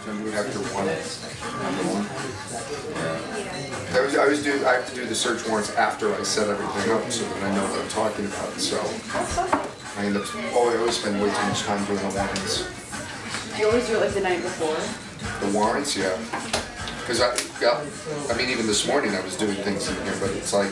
after one. I have to do the search warrants after I set everything up so that I know what I'm talking about. So I always spend way too much time doing the warrants. You always do it like the night before? The warrants, yeah. Because I mean, even this morning I was doing things in here, but it's like.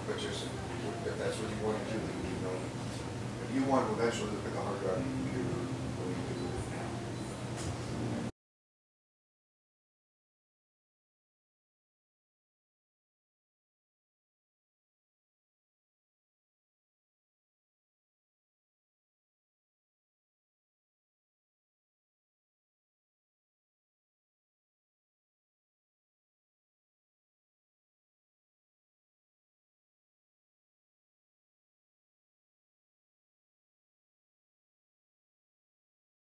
If you want to eventually look at the hard drive of your computer,